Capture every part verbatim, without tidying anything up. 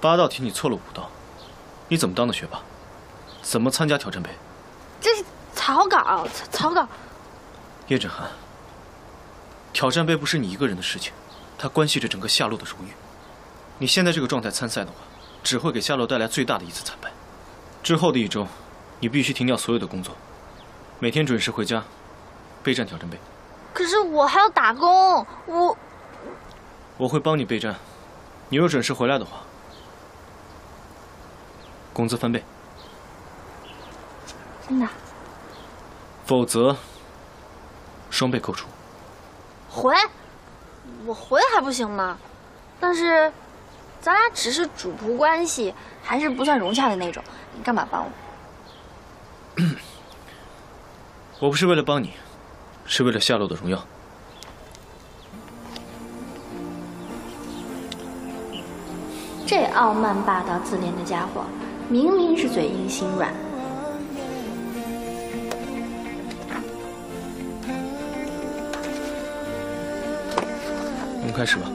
八道题你错了五道，你怎么当的学霸？怎么参加挑战杯？ 这是草稿，草草稿。 叶振涵，挑战杯不是你一个人的事情，它关系着整个夏洛的荣誉。你现在这个状态参赛的话，只会给夏洛带来最大的一次惨败。之后的一周，你必须停掉所有的工作，每天准时回家，备战挑战杯。 可是我还要打工，我我会帮你备战。你若准时回来的话，工资翻倍。 真的？ 否则，双倍扣除。 回？我回还不行吗？但是，咱俩只是主仆关系，还是不算融洽的那种。你干嘛帮我？ 我不是为了帮你，是为了夏洛的荣耀。 这傲慢霸道自恋的家伙，明明是嘴硬心软。 我们开始吧。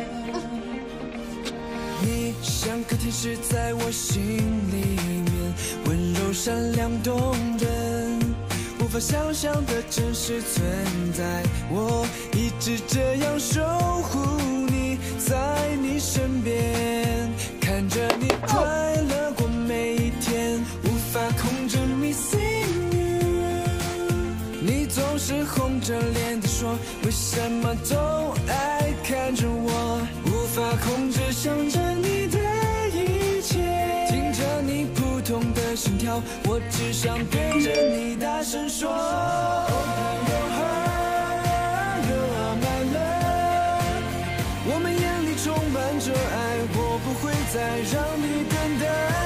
你像颗天使在我心里面，温柔善良动人，无法想象的真实存在。我一直这样守护你，在你身边，看着你快乐过每一天，无法控制 missing you。你总是红着脸地说，为什么都爱看着我，无法控制想着你的一切，听着你扑通的心跳，我只想对着你大声说 Open your heart, you are my love。 我们眼里充满着爱，我不会再让你等待。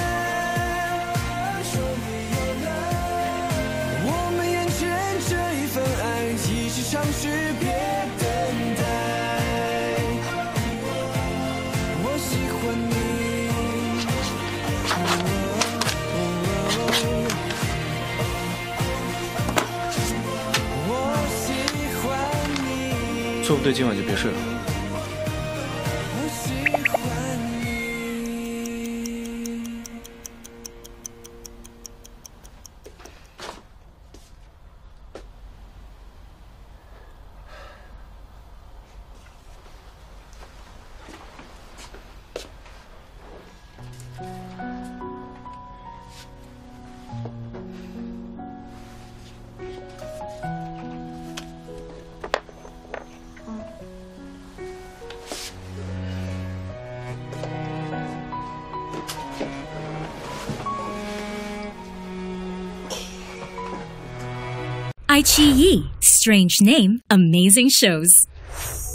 我们眼前这一份爱，一起尝试，别等待。我喜欢你，我喜欢你。 做不对，今晚就别睡了。 我喜欢你。 iQIYI, strange name, amazing shows.